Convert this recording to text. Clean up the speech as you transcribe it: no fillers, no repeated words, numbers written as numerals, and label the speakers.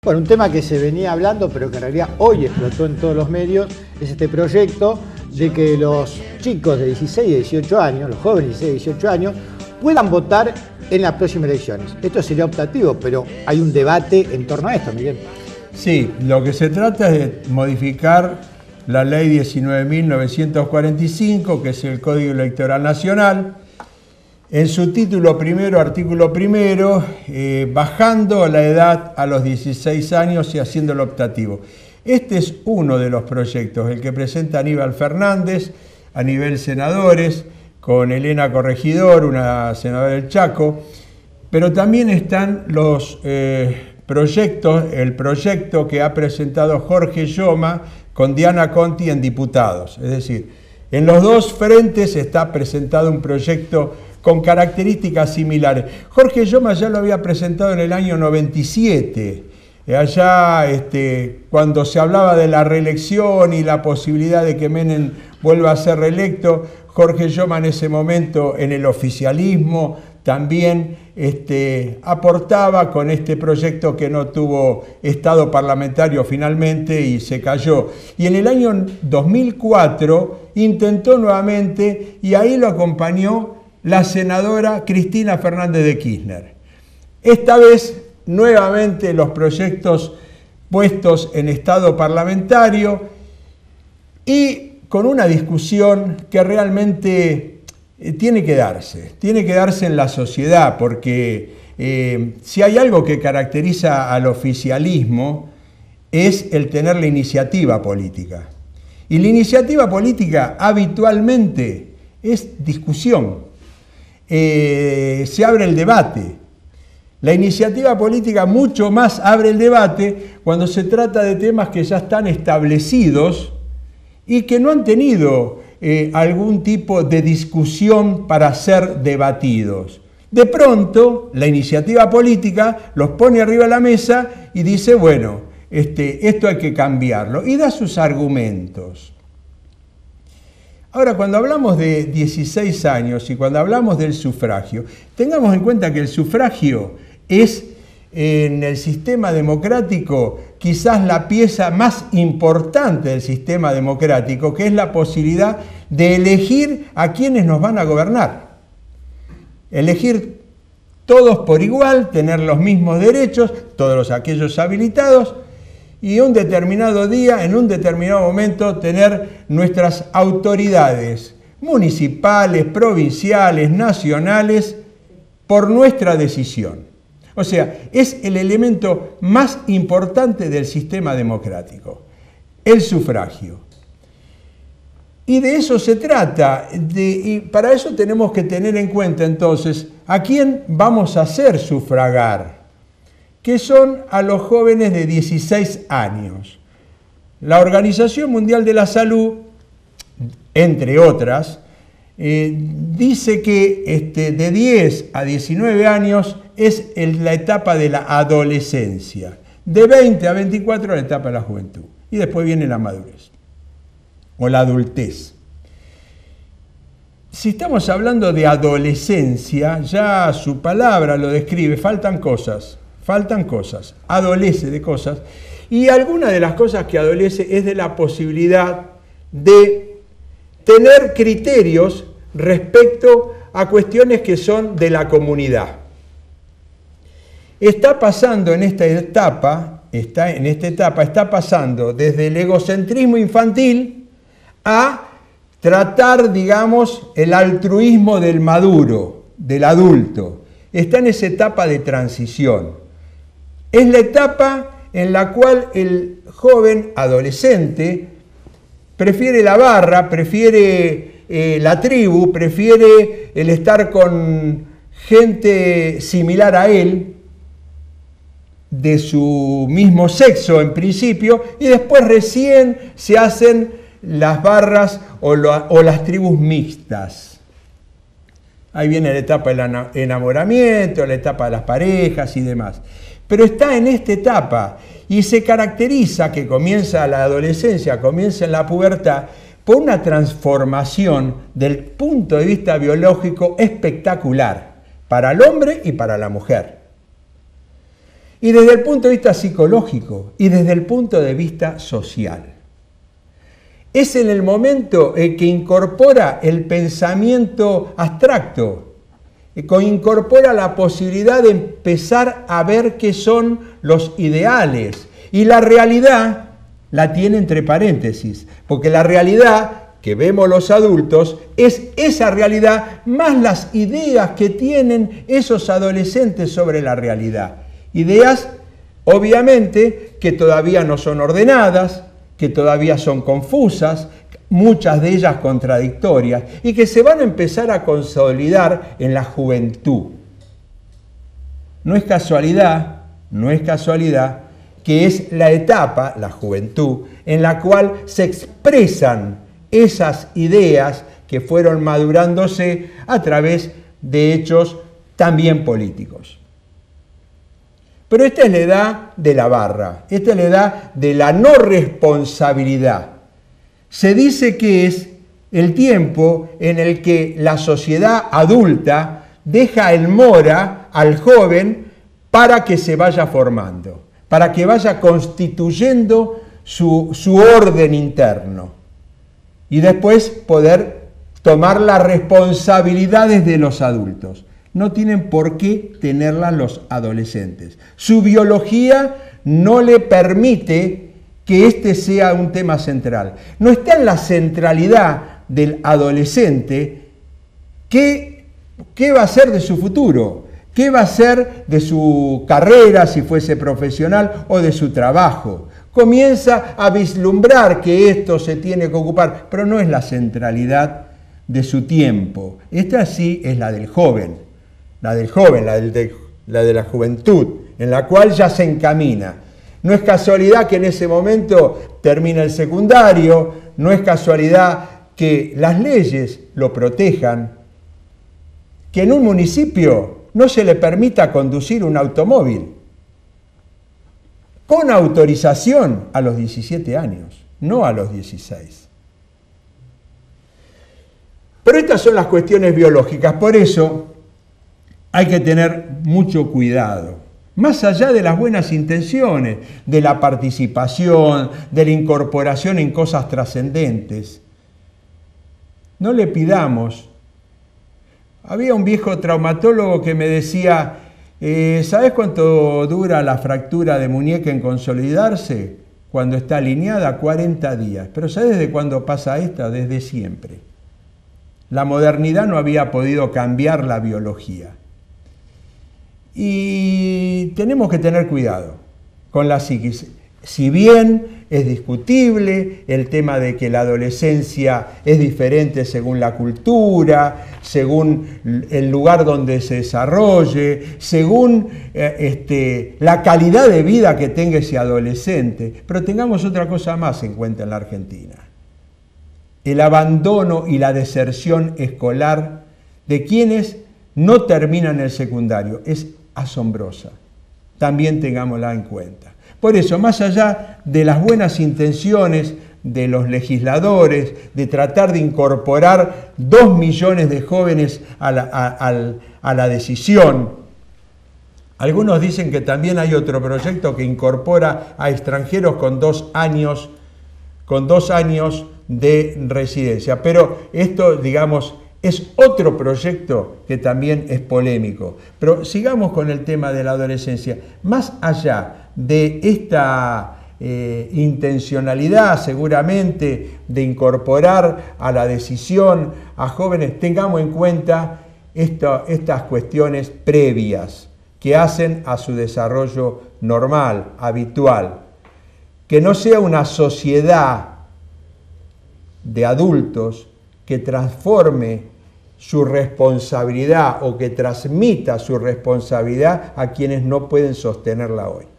Speaker 1: Bueno, un tema que se venía hablando, pero que en realidad hoy explotó en todos los medios, es este proyecto de que los chicos de 16 y 18 años, los jóvenes de 16 y 18 años, puedan votar en las próximas elecciones. Esto sería optativo, pero hay un debate en torno a esto, Miguel.
Speaker 2: Sí, lo que se trata es de modificar la ley 19.945, que es el Código Electoral Nacional, en su título primero, artículo primero, bajando la edad a los 16 años y haciéndolo optativo. Este es uno de los proyectos, el que presenta Aníbal Fernández a nivel senadores, con Elena Corregidor, una senadora del Chaco, pero también están los proyectos, el proyecto que ha presentado Jorge Yoma con Diana Conti en diputados. Es decir, en los dos frentes está presentado un proyecto con características similares. Jorge Yoma ya lo había presentado en el año 97, allá cuando se hablaba de la reelección y la posibilidad de que Menem vuelva a ser reelecto. Jorge Yoma en ese momento en el oficialismo también aportaba con este proyecto que no tuvo estado parlamentario finalmente y se cayó. Y en el año 2004 intentó nuevamente y ahí lo acompañó la senadora Cristina Fernández de Kirchner. Esta vez, nuevamente, los proyectos puestos en estado parlamentario y con una discusión que realmente tiene que darse en la sociedad, porque si hay algo que caracteriza al oficialismo es el tener la iniciativa política. Y la iniciativa política habitualmente es discusión. Se abre el debate. La iniciativa política mucho más abre el debate cuando se trata de temas que ya están establecidos y que no han tenido algún tipo de discusión para ser debatidos. De pronto, la iniciativa política los pone arriba de la mesa y dice, bueno, esto hay que cambiarlo, y da sus argumentos. Ahora, cuando hablamos de 16 años y cuando hablamos del sufragio, tengamos en cuenta que el sufragio es, en el sistema democrático, quizás la pieza más importante del sistema democrático, que es la posibilidad de elegir a quienes nos van a gobernar. Elegir todos por igual, tener los mismos derechos, todos aquellos habilitados, y un determinado día, en un determinado momento, tener nuestras autoridades municipales, provinciales, nacionales, por nuestra decisión. O sea, es el elemento más importante del sistema democrático, el sufragio. Y de eso se trata, y para eso tenemos que tener en cuenta entonces a quién vamos a hacer sufragar, que son a los jóvenes de 16 años. La Organización Mundial de la Salud, entre otras, dice que de 10 a 19 años es la etapa de la adolescencia, de 20 a 24 la etapa de la juventud, y después viene la madurez o la adultez. Si estamos hablando de adolescencia, ya su palabra lo describe, faltan cosas, adolece de cosas, y alguna de las cosas que adolece es de la posibilidad de tener criterios respecto a cuestiones que son de la comunidad. Está pasando en esta etapa, está pasando desde el egocentrismo infantil a tratar, digamos, el altruismo del maduro, del adulto. Está en esa etapa de transición. Es la etapa en la cual el joven adolescente prefiere la barra, prefiere la tribu, prefiere el estar con gente similar a él, de su mismo sexo en principio, y después recién se hacen las barras o las tribus mixtas. Ahí viene la etapa del enamoramiento, la etapa de las parejas y demás. Pero está en esta etapa y se caracteriza, que comienza la adolescencia, comienza en la pubertad, por una transformación del punto de vista biológico espectacular para el hombre y para la mujer. y desde el punto de vista psicológico y desde el punto de vista social. Es en el momento en que incorpora el pensamiento abstracto, que incorpora la posibilidad de empezar a ver qué son los ideales. Y la realidad la tiene entre paréntesis, porque la realidad que vemos los adultos es esa realidad más las ideas que tienen esos adolescentes sobre la realidad. Ideas, obviamente, que todavía no son ordenadas, que todavía son confusas, muchas de ellas contradictorias, y que se van a empezar a consolidar en la juventud. No es casualidad que es la etapa, la juventud, en la cual se expresan esas ideas que fueron madurándose a través de hechos también políticos. Pero esta es la edad de la barra, esta es la edad de la no responsabilidad. Se dice que es el tiempo en el que la sociedad adulta deja el mora al joven para que se vaya formando, para que vaya constituyendo su orden interno y después poder tomar las responsabilidades de los adultos. No tienen por qué tenerlas los adolescentes. Su biología no le permite que este sea un tema central. No está en la centralidad del adolescente qué va a ser de su futuro, qué va a ser de su carrera, si fuese profesional, o de su trabajo. Comienza a vislumbrar que esto se tiene que ocupar, pero no es la centralidad de su tiempo. Esta sí es la del joven, la de la juventud, en la cual ya se encamina. No es casualidad que en ese momento termina el secundario, no es casualidad que las leyes lo protejan, que en un municipio no se le permita conducir un automóvil con autorización a los 17 años, no a los 16. Pero estas son las cuestiones biológicas, por eso hay que tener mucho cuidado. Más allá de las buenas intenciones, de la participación, de la incorporación en cosas trascendentes, no le pidamos. Había un viejo traumatólogo que me decía, ¿sabes cuánto dura la fractura de muñeca en consolidarse? Cuando está alineada, 40 días. Pero ¿sabes desde cuándo pasa esta? Desde siempre. La modernidad no había podido cambiar la biología. Y tenemos que tener cuidado con la psiquis. Si bien es discutible el tema de que la adolescencia es diferente según la cultura, según el lugar donde se desarrolle, según la calidad de vida que tenga ese adolescente, pero tengamos otra cosa más en cuenta en la Argentina. El abandono y la deserción escolar de quienes no terminan el secundario es asombrosa. También tengámosla en cuenta. Por eso, más allá de las buenas intenciones de los legisladores, de tratar de incorporar 2 millones de jóvenes a la decisión, algunos dicen que también hay otro proyecto que incorpora a extranjeros con 2 años de residencia. Pero esto, digamos, es otro proyecto que también es polémico. Pero sigamos con el tema de la adolescencia. Más allá de esta intencionalidad, seguramente, de incorporar a la decisión a jóvenes, tengamos en cuenta estas cuestiones previas que hacen a su desarrollo normal, habitual. Que no sea una sociedad de adultos que transforme su responsabilidad o que transmita su responsabilidad a quienes no pueden sostenerla hoy.